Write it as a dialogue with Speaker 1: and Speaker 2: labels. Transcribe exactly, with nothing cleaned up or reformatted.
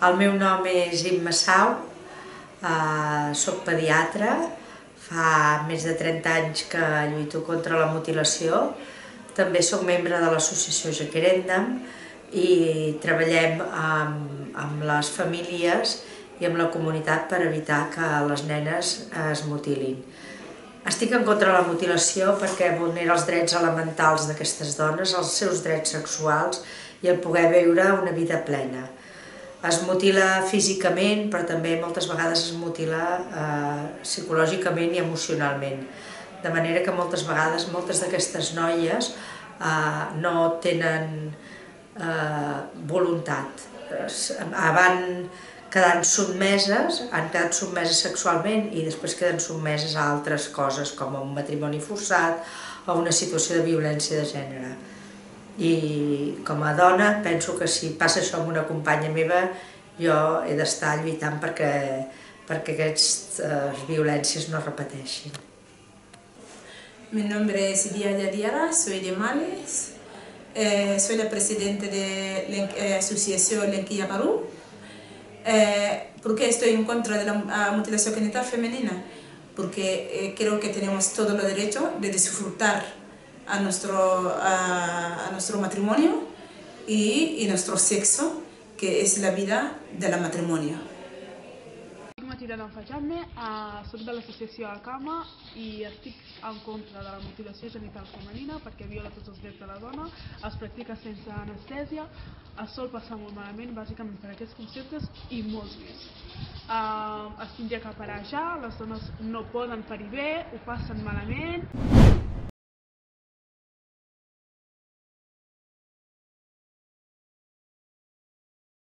Speaker 1: El meu nom és Imma Sau, eh, soc pediatra, fa més de trenta anys que lluito contra la mutilació. També soc membre de l'associació Jacarendam i treballem amb, amb les famílies i amb la comunitat per evitar que les nenes es mutilin. Estic en contra de la mutilació perquè vulnera els drets elementals d'aquestes dones, els seus drets sexuals i el poder viure una vida plena. Es mutila físicament, però també moltes vegades es mutila eh, psicològicament i emocionalment. De manera que moltes vegades moltes d'aquestes noies eh, no tenen eh, voluntat. Van quedant sotmeses, han quedat sotmeses sexualment i després queden sotmeses a altres coses, com un matrimoni forçat o una situació de violència de gènere. I com a dona penso que si passa això amb una companya meva jo he d'estar lluitant perquè, perquè aquestes violències no es repeteixin.
Speaker 2: Mi nombre es Diana Diara, soy de Males, eh, soy la presidenta de la asociación Lenquilla Perú. Eh, ¿Por qué estoy en contra de la uh, mutilación genital femenina? Porque eh, creo que tenemos todo el derecho de disfrutar a nuestro, a, a nuestro matrimonio y, y nuestro sexo, que es la vida del matrimonio.
Speaker 3: Soc Matilda Danfajame, soc de l'associació ACAMA i estic en contra de la mutilació genital femenina perquè viola tots els drets de la dona, es practica sense anestèsia, es sol passar molt malament bàsicament per aquests conceptes i molts més. Uh, es tindria que parar ja, les dones no poden parir bé, ho passen malament.